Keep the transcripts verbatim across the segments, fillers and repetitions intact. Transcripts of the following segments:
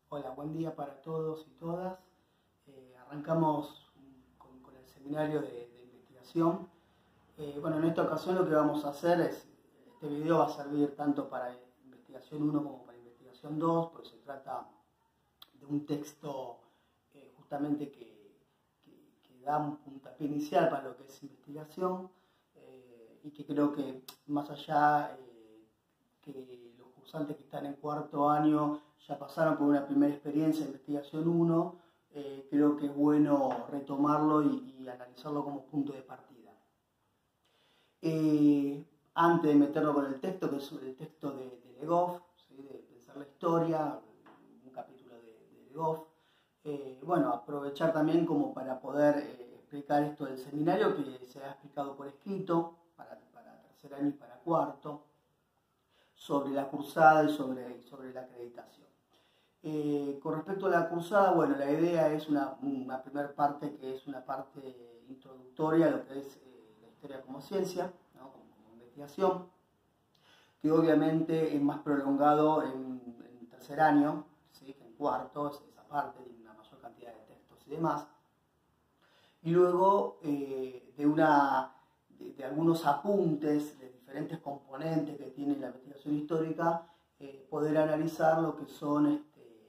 Hola, buen día para todos y todas. Eh, arrancamos con, con el seminario de, de investigación. Eh, bueno, en esta ocasión lo que vamos a hacer es, este video va a servir tanto para investigación uno como para investigación dos, porque se trata de un texto eh, justamente que, que, que da un puntapié inicial para lo que es investigación eh, y que creo que más allá eh, que los cursantes que están en cuarto año ya pasaron por una primera experiencia de investigación uno, eh, creo que es bueno retomarlo y, y analizarlo como punto de partida. Eh, antes de meterlo con el texto, que es el texto de, de Legoff, ¿sí? De pensar la historia, un capítulo de, de Legoff, eh, bueno, aprovechar también como para poder eh, explicar esto del seminario que se ha explicado por escrito para, para tercer año y para cuarto, sobre la cursada y sobre, sobre la acreditación. Eh, con respecto a la cursada, bueno, la idea es una, una primera parte que es una parte introductoria a lo que es eh, la historia como ciencia, ¿no? como, como investigación, que obviamente es más prolongado en, en tercer año, ¿sí? que en cuarto, esa parte tiene una mayor cantidad de textos y demás. Y luego eh, de, una, de, de algunos apuntes de diferentes componentes que tiene la investigación histórica, eh, poder analizar lo que son este,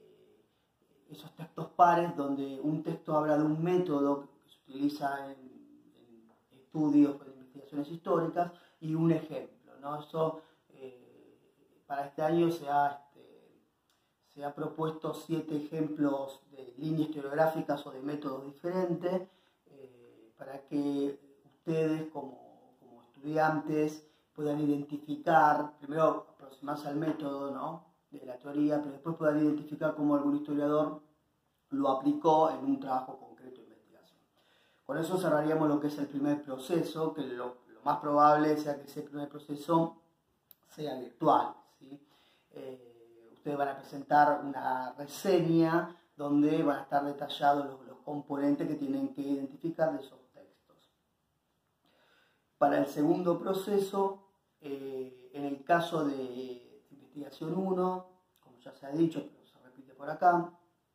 esos textos pares, donde un texto habla de un método que se utiliza en, en estudios de investigaciones históricas y un ejemplo, ¿no? Eso eh, para este año se ha, este, se ha propuesto siete ejemplos de líneas historiográficas o de métodos diferentes eh, para que ustedes como, como estudiantes puedan identificar, primero aproximarse al método, ¿no? de la teoría, pero después puedan identificar cómo algún historiador lo aplicó en un trabajo concreto de investigación. Con eso cerraríamos lo que es el primer proceso, que lo, lo más probable sea que ese primer proceso sea virtual, ¿sí? Eh, ustedes van a presentar una reseña donde van a estar detallados los, los componentes que tienen que identificar de esos textos. Para el segundo proceso, eh, en el caso de investigación uno, como ya se ha dicho, pero se repite por acá,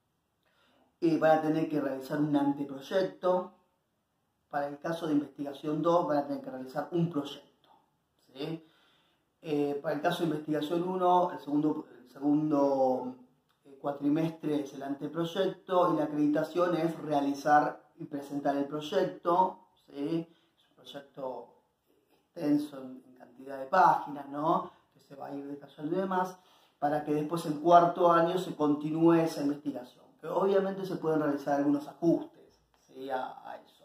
eh, van a tener que realizar un anteproyecto. Para el caso de investigación dos van a tener que realizar un proyecto, ¿sí? Eh, para el caso de investigación uno, el segundo, el segundo eh, cuatrimestre es el anteproyecto y la acreditación es realizar y presentar el proyecto, ¿sí? Es un proyecto extenso en, en cantidad de páginas, ¿no? que se va a ir detallando y demás, para que después en cuarto año se continúe esa investigación. Que obviamente se pueden realizar algunos ajustes, ¿sí? a, a eso.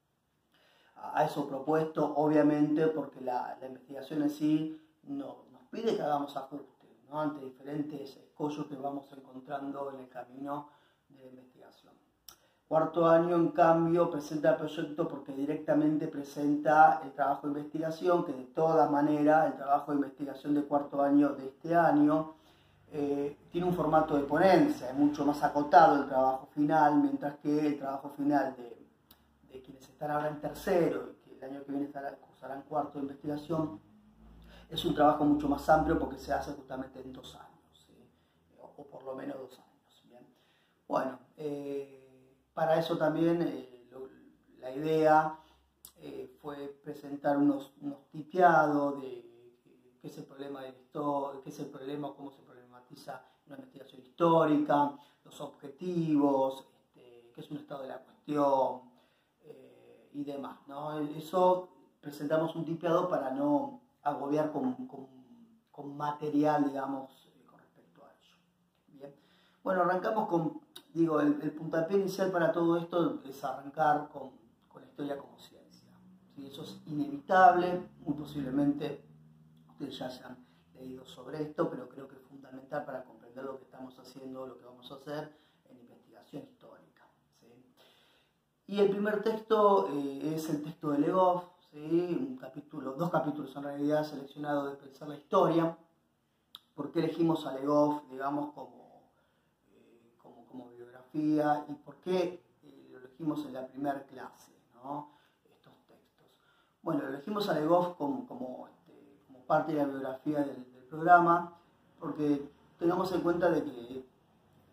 A, a eso propuesto, obviamente, porque la, la investigación en sí no, nos pide que hagamos ajustes, ¿no? ante diferentes escollos que vamos encontrando en el camino de la investigación. Cuarto año, en cambio, presenta el proyecto porque directamente presenta el trabajo de investigación, que de todas maneras el trabajo de investigación de cuarto año de este año eh, tiene un formato de ponencia, es mucho más acotado el trabajo final, mientras que el trabajo final de, de quienes están ahora en tercero y que el año que viene estarán, cursarán cuarto de investigación, es un trabajo mucho más amplio porque se hace justamente en dos años, ¿sí? o, o por lo menos dos años. ¿Bien? Bueno, eh, para eso también eh, lo, la idea eh, fue presentar unos, unos tipeados de qué es el problema del historia, qué es el problema, cómo se problematiza una investigación histórica, los objetivos, este, qué es un estado de la cuestión eh, y demás, ¿no? Eso presentamos un tipeado para no agobiar con, con, con material, digamos, eh, con respecto a ello. Bien. Bueno, arrancamos con, digo, el, el puntapié inicial para todo esto es arrancar con, con la historia como ciencia. ¿Sí? Eso es inevitable, muy posiblemente ustedes ya hayan leído sobre esto, pero creo que es fundamental para comprender lo que estamos haciendo, lo que vamos a hacer en investigación histórica. ¿Sí? Y el primer texto eh, es el texto de Legoff, ¿sí? un capítulo, dos capítulos en realidad seleccionados de Pensar la Historia. ¿Por qué elegimos a Legoff, digamos, como, eh, como, como biografía y por qué eh, lo elegimos en la primera clase, ¿no? estos textos? Bueno, lo elegimos a Legoff como, como, este, como parte de la biografía del, del programa porque tengamos en cuenta de que el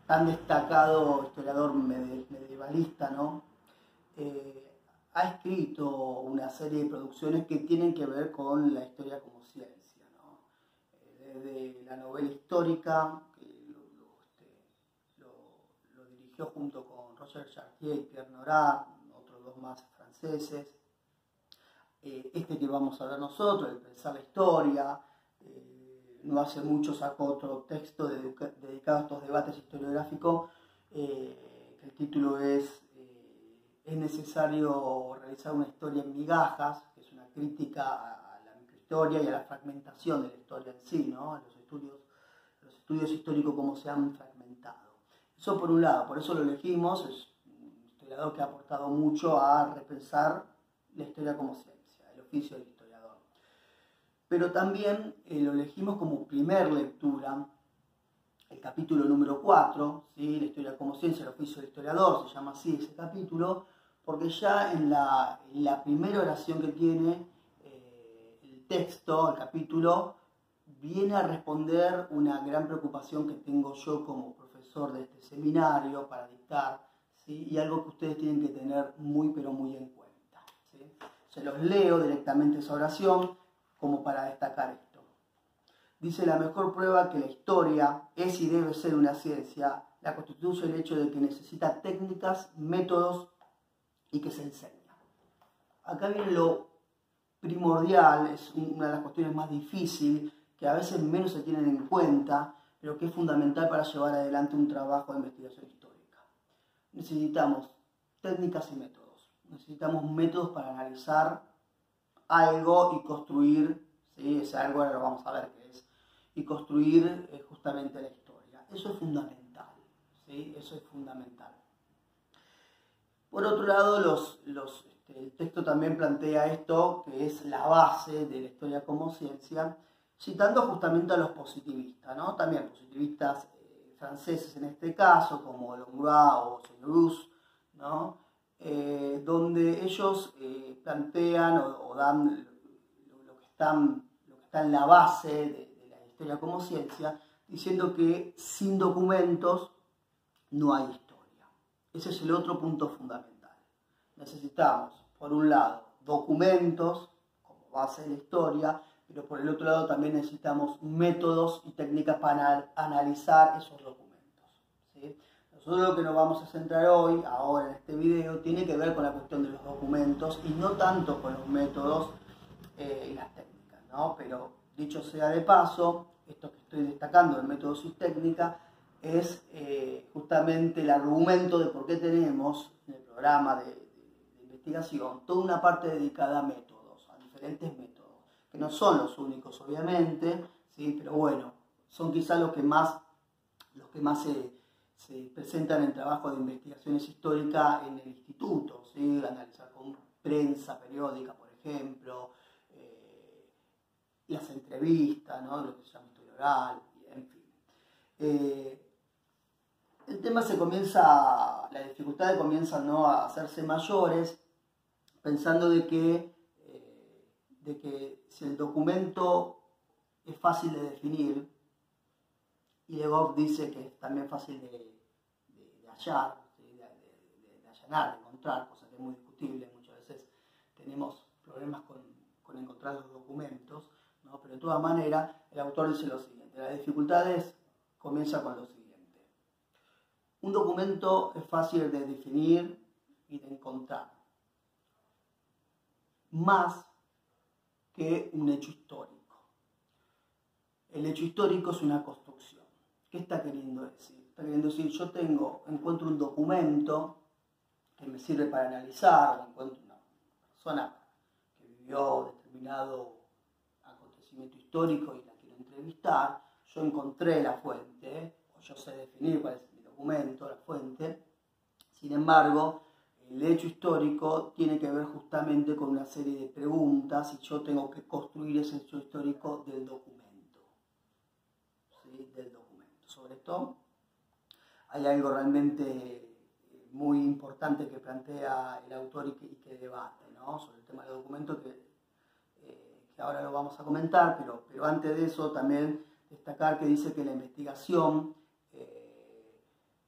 tan destacado historiador medievalista, ¿no? Eh, ha escrito una serie de producciones que tienen que ver con la historia como ciencia, ¿no? Eh, desde la novela histórica, que lo, lo, este, lo, lo dirigió junto con Roger Chartier y Pierre Nora, otros dos más franceses. Eh, este que vamos a ver nosotros, el pensar la historia. Eh, no hace mucho sacó otro texto dedicado a estos debates historiográficos, eh, que el título es Es necesario realizar una historia en migajas, que es una crítica a la microhistoria y a la fragmentación de la historia en sí, ¿no? A los estudios, los estudios históricos como se han fragmentado. Eso por un lado, por eso lo elegimos, es un historiador que ha aportado mucho a repensar la historia como ciencia, el oficio del historiador. Pero también eh, lo elegimos como primer lectura, el capítulo número cuatro, ¿sí? La historia como ciencia, el oficio del historiador, se llama así ese capítulo, porque ya en la, en la primera oración que tiene eh, el texto, el capítulo, viene a responder una gran preocupación que tengo yo como profesor de este seminario para dictar, ¿sí? Y algo que ustedes tienen que tener muy pero muy en cuenta, ¿sí? Se los leo directamente esa oración como para destacar esto. Dice: la mejor prueba que la historia es y debe ser una ciencia la constituye el hecho de que necesita técnicas, métodos y que se enseña. Acá viene lo primordial, es una de las cuestiones más difíciles, que a veces menos se tienen en cuenta, pero que es fundamental para llevar adelante un trabajo de investigación histórica. Necesitamos técnicas y métodos. Necesitamos métodos para analizar algo y construir, ¿sí? Ese algo ahora lo vamos a ver qué es, y construir eh, justamente la historia. Eso es fundamental, ¿sí? Eso es fundamental. Por otro lado, los, los, este, el texto también plantea esto, que es la base de la historia como ciencia, citando justamente a los positivistas, ¿no? También positivistas eh, franceses en este caso, como Langlois o Seigneurus, ¿no? Eh, donde ellos eh, plantean o, o dan lo, lo, que están, lo que está en la base de, de la historia como ciencia, diciendo que sin documentos no hay historia. Ese es el otro punto fundamental. Necesitamos, por un lado, documentos como base de la historia, pero por el otro lado también necesitamos métodos y técnicas para analizar esos documentos, ¿sí? Nosotros lo que nos vamos a centrar hoy, ahora en este video, tiene que ver con la cuestión de los documentos y no tanto con los métodos eh, y las técnicas, ¿no? Pero dicho sea de paso, esto que estoy destacando de métodos y técnicas es eh, justamente el argumento de por qué tenemos en el programa de, de, de investigación toda una parte dedicada a métodos, a diferentes métodos, que no son los únicos obviamente, ¿sí? Pero bueno, son quizás los que más, los que más se, se presentan en trabajo de investigaciones históricas en el instituto, ¿sí? Analizar con prensa periódica, por ejemplo, eh, las entrevistas, ¿no? Lo que se llama historia oral, en fin. Eh, El tema se comienza, las dificultades comienzan, ¿no?, a hacerse mayores, pensando de que, eh, de que si el documento es fácil de definir, y Legoff dice que es también fácil de, de, de hallar, de, de, de allanar, de encontrar, cosa que es muy discutible, muchas veces tenemos problemas con, con encontrar los documentos, ¿no? Pero de todas maneras el autor dice lo siguiente: las dificultades comienzan con lo siguiente. Un documento es fácil de definir y de encontrar, más que un hecho histórico. El hecho histórico es una construcción. ¿Qué está queriendo decir? Está queriendo decir, yo tengo, encuentro un documento que me sirve para analizar, o encuentro una persona que vivió determinado acontecimiento histórico y la quiero entrevistar, yo encontré la fuente, o yo sé definir cuál es documento, la fuente. Sin embargo, el hecho histórico tiene que ver justamente con una serie de preguntas y yo tengo que construir ese hecho histórico del documento, ¿sí? Del documento. Sobre todo, hay algo realmente muy importante que plantea el autor y que, y que debate, ¿no? Sobre el tema del documento que, eh, que ahora lo vamos a comentar, pero, pero antes de eso también destacar que dice que la investigación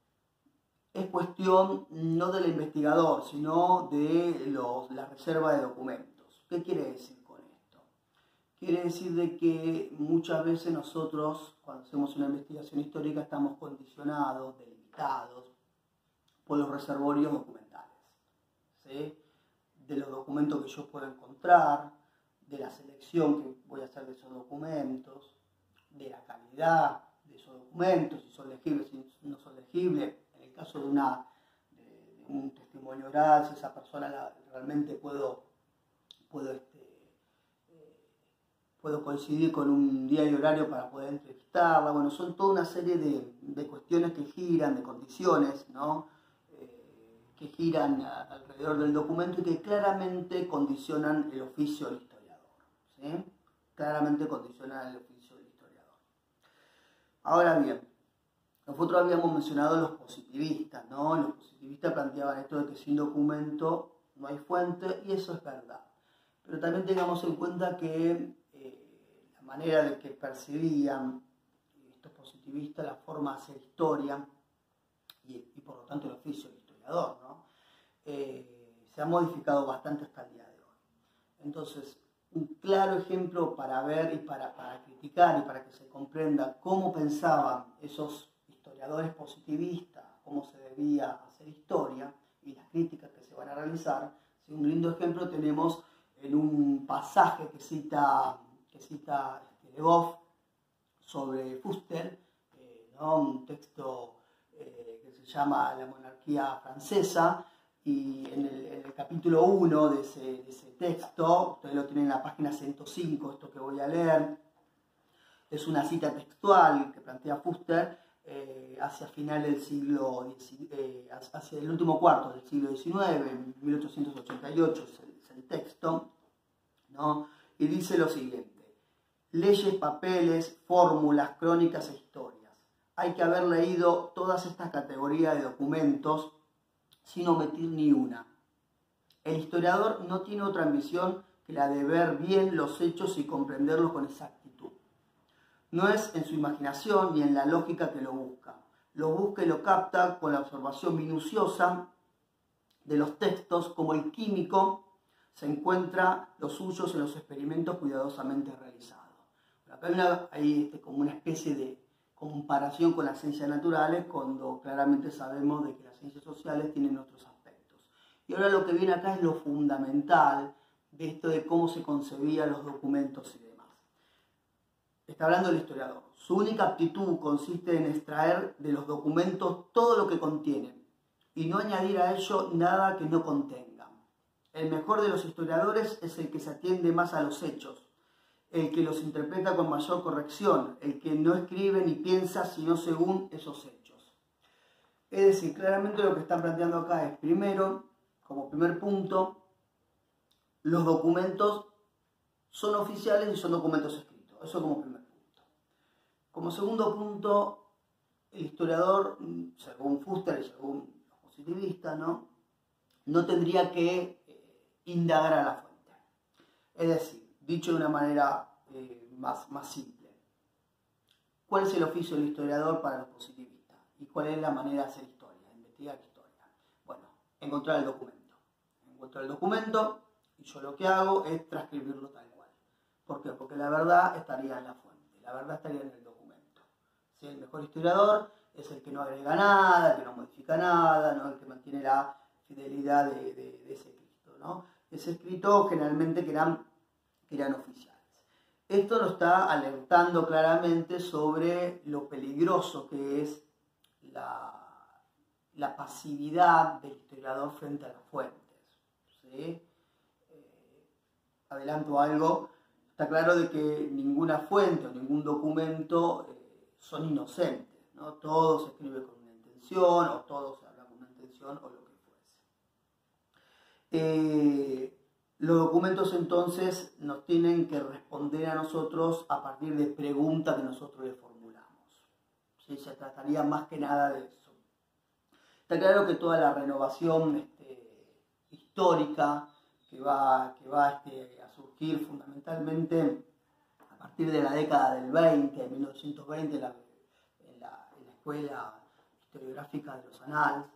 es cuestión no del investigador, sino de los, la reserva de documentos. ¿Qué quiere decir con esto? Quiere decir de que muchas veces nosotros, cuando hacemos una investigación histórica, estamos condicionados, delimitados por los reservorios documentales, ¿sí? De los documentos que yo puedo encontrar, de la selección que voy a hacer de esos documentos, de la calidad de esos documentos, si son legibles, si no son legibles. En el caso de, una, de, de un testimonio oral, si esa persona la, realmente puedo, puedo, este, eh, puedo coincidir con un día y horario para poder entrevistarla. Bueno, son toda una serie de, de cuestiones que giran, de condiciones, ¿no? Eh, que giran a, alrededor del documento y que claramente condicionan el oficio del historiador, ¿sí? Claramente condicionan el oficio del historiador. Ahora bien, nosotros habíamos mencionado los positivistas, ¿no? Los positivistas planteaban esto de que sin documento no hay fuente, y eso es verdad. Pero también tengamos en cuenta que eh, la manera de que percibían estos positivistas la forma de hacer historia y, y por lo tanto el oficio del historiador, ¿no? Eh, se ha modificado bastante hasta el día de hoy. Entonces, un claro ejemplo para ver y para, para criticar y para que se comprenda cómo pensaban esos historiadores positivistas, cómo se debía hacer historia y las críticas que se van a realizar. Un lindo ejemplo tenemos en un pasaje que cita, que cita este, Le Goff sobre Fuster, eh, ¿no? Un texto eh, que se llama La monarquía francesa, y en el, en el capítulo uno de ese, de ese texto, ustedes lo tienen en la página ciento cinco, esto que voy a leer, es una cita textual que plantea Fuster eh, hacia final del siglo diecinueve, eh, hacia el último cuarto del siglo diecinueve, en mil ochocientos ochenta y ocho es el, es el texto, ¿no? Y dice lo siguiente: leyes, papeles, fórmulas, crónicas e historias. Hay que haber leído todas estas categorías de documentos sin omitir ni una. El historiador no tiene otra ambición que la de ver bien los hechos y comprenderlos con exactitud. No es en su imaginación ni en la lógica que lo busca. Lo busca y lo capta con la observación minuciosa de los textos, como el químico se encuentra los suyos en los experimentos cuidadosamente realizados. Acá hay, una, hay este, como una especie de comparación con las ciencias naturales, cuando claramente sabemos de que las ciencias sociales tienen otros aspectos. Y ahora lo que viene acá es lo fundamental de esto de cómo se concebían los documentos y demás. Está hablando el historiador. Su única aptitud consiste en extraer de los documentos todo lo que contienen y no añadir a ello nada que no contengan. El mejor de los historiadores es el que se atiende más a los hechos, el que los interpreta con mayor corrección, el que no escribe ni piensa sino según esos hechos. Es decir, claramente lo que están planteando acá es, primero, como primer punto, los documentos son oficiales y son documentos escritos. Eso como primer punto. Como segundo punto, el historiador, según Fuster y según los positivistas, ¿no? no tendría que eh, indagar a la fuente. Es decir, dicho de una manera eh, más, más simple, ¿cuál es el oficio del historiador para los positivistas? ¿Y cuál es la manera de hacer historia, investigar historia? Bueno, encontrar el documento. Encuentro el documento y yo lo que hago es transcribirlo tal cual. ¿Por qué? Porque la verdad estaría en la fuente, la verdad estaría en el documento. ¿Sí? El mejor historiador es el que no agrega nada, el que no modifica nada, ¿no? El que mantiene la fidelidad de, de, de ese escrito, ¿no? Ese escrito generalmente que eran que eran oficiales. Esto nos está alertando claramente sobre lo peligroso que es la, la pasividad del historiador frente a las fuentes. ¿Sí? Eh, adelanto algo, está claro de que ninguna fuente o ningún documento eh, son inocentes, ¿no? Todo se escribe con una intención, o todo se habla con una intención, o lo que fuese. Eh, Los documentos entonces nos tienen que responder a nosotros a partir de preguntas que nosotros le formulamos. ¿Sí? Se trataría más que nada de eso. Está claro que toda la renovación este, histórica que va, que va este, a surgir fundamentalmente a partir de la década del veinte, de mil novecientos veinte, en la, en la, en la Escuela Historiográfica de los Anales,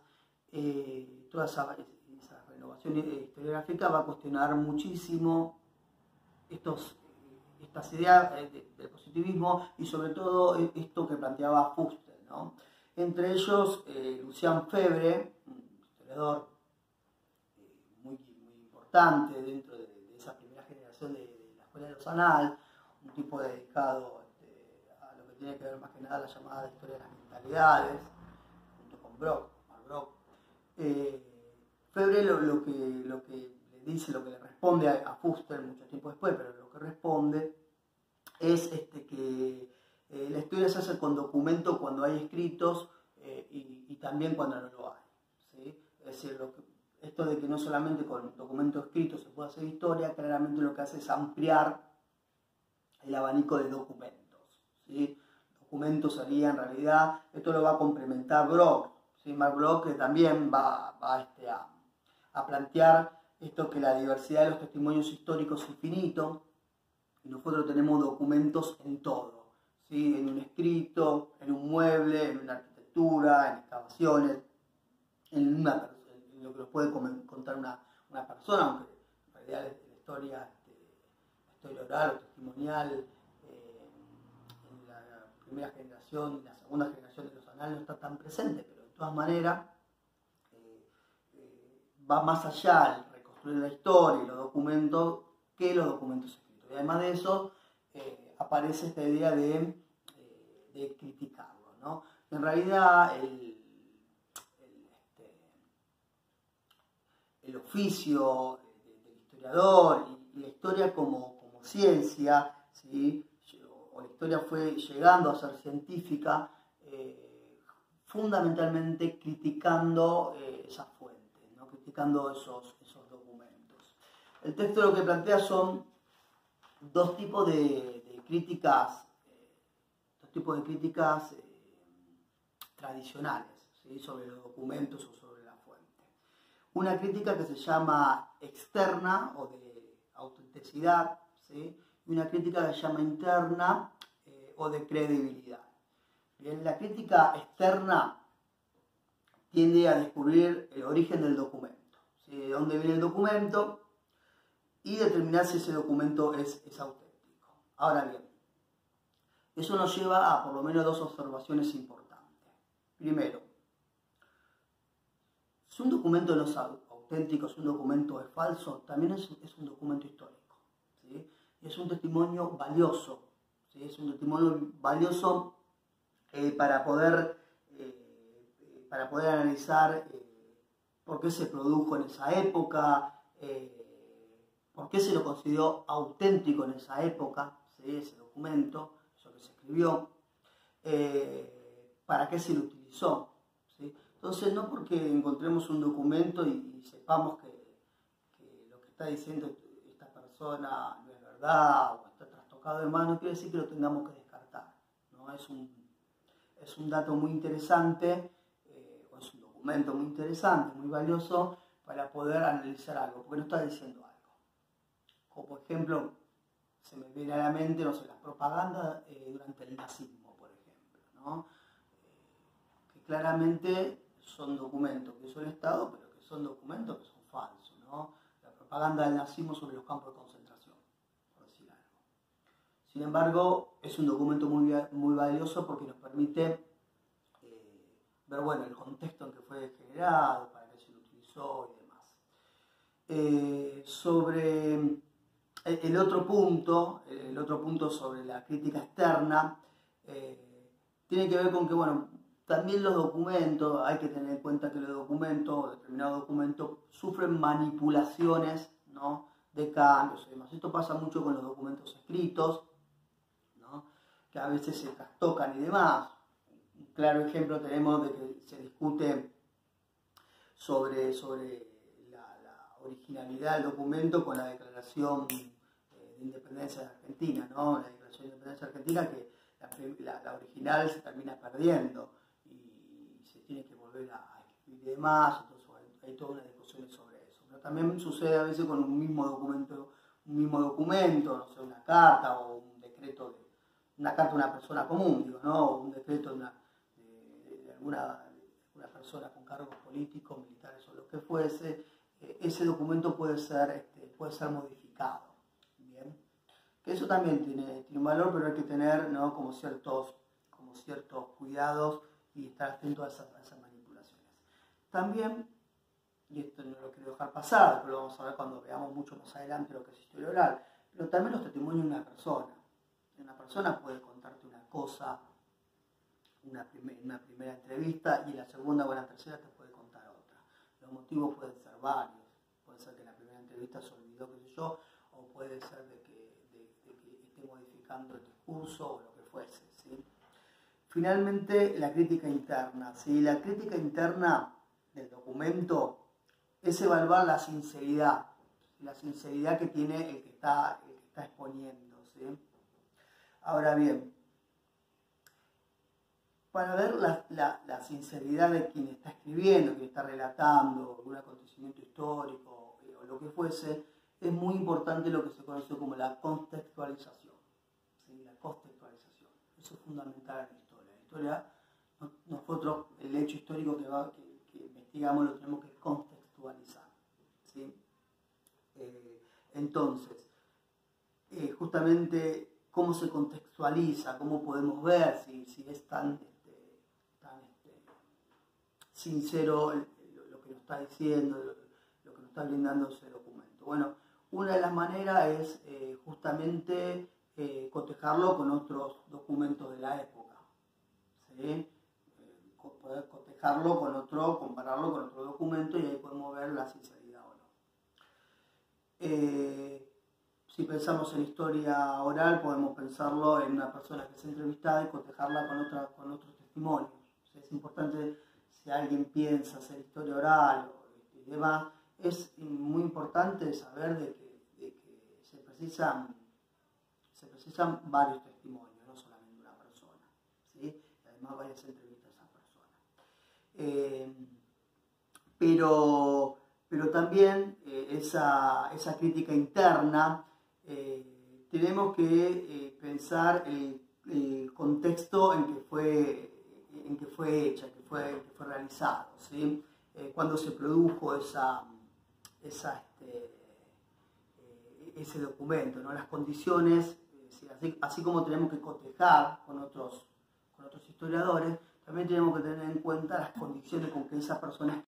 eh, toda esa, esa renovación historiográfica va a cuestionar muchísimo estos, estas ideas del positivismo y sobre todo esto que planteaba Fuster, ¿no? Entre ellos, eh, Lucien Febvre, un historiador eh, muy, muy importante dentro de, de esa primera generación de, de la Escuela de Lausanne, un tipo dedicado este, a lo que tiene que ver más que nada la llamada historia de las mentalidades, junto con Brock, Brock. Eh, Febvre lo, lo, que, lo que le dice, lo que le responde a, a Fuster mucho tiempo después, pero lo que responde es este, que Eh, la historia se hace con documento cuando hay escritos eh, y, y también cuando no lo hay, ¿sí? Es decir, lo que, esto de que no solamente con documento escrito se puede hacer historia, claramente lo que hace es ampliar el abanico de documentos, ¿sí? Documentos sería en realidad, esto lo va a complementar Brock, ¿sí? Mark Brock, que también va, va este, a, a plantear esto que la diversidad de los testimonios históricos es infinito y nosotros tenemos documentos en todo. ¿Sí? En un escrito, en un mueble, en una arquitectura, en excavaciones, en, una, en lo que nos puede contar una, una persona, aunque en realidad la historia, este, la historia oral o testimonial eh, en la primera generación y la segunda generación de los anales no está tan presente, pero de todas maneras eh, eh, va más allá el reconstruir la historia y los documentos que los documentos escritos. Y además de eso, eh, aparece esta idea de de criticarlo, ¿no? En realidad el, el, este, el oficio del historiador y, y la historia como, como ciencia, ¿sí? O la historia fue llegando a ser científica eh, fundamentalmente criticando eh, esas fuentes, ¿no? Criticando esos, esos documentos. El texto lo que plantea son dos tipos de, de críticas tipos de críticas eh, tradicionales, ¿sí? Sobre los documentos o sobre la fuente. Una crítica que se llama externa o de autenticidad, ¿sí? Y una crítica que se llama interna eh, o de credibilidad. Bien, la crítica externa tiende a descubrir el origen del documento, ¿sí? De dónde viene el documento y determinar si ese documento es, es auténtico. Ahora bien, eso nos lleva a por lo menos dos observaciones importantes. Primero, si un documento no es auténtico, si un documento es falso, también es, es un documento histórico, ¿sí? Y es un testimonio valioso, ¿sí? Es un testimonio valioso eh, para, poder, eh, para poder analizar eh, por qué se produjo en esa época, eh, por qué se lo consideró auténtico en esa época, ¿sí? Ese documento que se escribió, eh, para qué se lo utilizó, ¿sí? Entonces, no porque encontremos un documento y, y sepamos que, que lo que está diciendo esta persona no es verdad o está trastocado de mano, quiere decir que lo tengamos que descartar, ¿no? Es un, es un dato muy interesante, eh, o es un documento muy interesante, muy valioso para poder analizar algo, porque no está diciendo algo. Como por ejemplo, se me viene a la mente, no sé, las propagandas eh, durante el nazismo, por ejemplo, ¿no? Eh, que claramente son documentos que hizo el Estado, pero que son documentos que son falsos, ¿no? La propaganda del nazismo sobre los campos de concentración, por decir algo. Sin embargo, es un documento muy, muy valioso porque nos permite eh, ver, bueno, el contexto en que fue generado, para qué se lo utilizó y demás. Eh, sobre el otro punto, el otro punto sobre la crítica externa, eh, tiene que ver con que, bueno, también los documentos, hay que tener en cuenta que los documentos, determinados documentos, sufren manipulaciones, ¿no? De cambios y demás. Esto pasa mucho con los documentos escritos, ¿no? Que a veces se trastocan y demás. Un claro ejemplo tenemos de que se discute sobre, sobre la, la originalidad del documento con la declaración Independencia de Argentina, ¿no? La Declaración de Independencia de Argentina, que la, la, la original se termina perdiendo y se tiene que volver a escribir y demás, entonces bueno, hay toda una discusión sobre eso. Pero también sucede a veces con un mismo documento, un mismo documento, no sé, una carta o un decreto, de, una carta de una persona común, digo, ¿no? O un decreto de, una, de, de alguna, de una persona con cargos políticos, militares o lo que fuese, eh, ese documento puede ser, este, puede ser modificado. Bien, que eso también tiene, tiene un valor, pero hay que tener, ¿no?, como ciertos, como ciertos cuidados y estar atento a esas, a esas manipulaciones. También, y esto no lo quiero dejar pasar, pero lo vamos a ver cuando veamos mucho más adelante lo que es historia oral, pero también los testimonios de una persona. Una persona puede contarte una cosa una primer, una primera entrevista y en la segunda o en la tercera te puede contar otra. Los motivos pueden ser varios. Puede ser que en la primera entrevista se olvidó, qué sé yo, o puede ser de que, de, de que esté modificando el discurso o lo que fuese, ¿sí? Finalmente, la crítica interna. ¿Sí? La crítica interna del documento es evaluar la sinceridad, la sinceridad que tiene el que está, el que está exponiendo, ¿sí? Ahora bien, para ver la, la, la sinceridad de quien está escribiendo, quien está relatando algún acontecimiento histórico eh, o lo que fuese, es muy importante lo que se conoce como la contextualización. ¿Sí? La contextualización. Eso es fundamental en la historia. En la historia, nosotros, el hecho histórico que, va, que, que investigamos lo tenemos que contextualizar. ¿Sí? Eh, entonces, eh, justamente, ¿cómo se contextualiza? ¿Cómo podemos ver si, si es tan... sincero lo que nos está diciendo, lo que nos está brindando ese documento? Bueno, una de las maneras es eh, justamente eh, cotejarlo con otros documentos de la época, ¿sí? Eh, poder cotejarlo con otro, compararlo con otro documento y ahí podemos ver la sinceridad o no. Eh, si pensamos en historia oral, podemos pensarlo en una persona que es entrevistada y cotejarla con, otra, con otros testimonios. O sea, es importante, si alguien piensa hacer historia oral y demás, es muy importante saber de que, de que se, precisan, se precisan varios testimonios, no solamente una persona, ¿sí? Y además varias entrevistas a esa persona. Eh, pero, pero también eh, esa, esa crítica interna, eh, tenemos que eh, pensar el, el contexto en que fue en que fue hecha, que fue, que fue realizado, ¿sí? Eh, cuando se produjo esa, esa, este, eh, ese documento, ¿no? Las condiciones, eh, ¿sí? así, así como tenemos que cotejar con otros, con otros historiadores, también tenemos que tener en cuenta las condiciones con que esa persona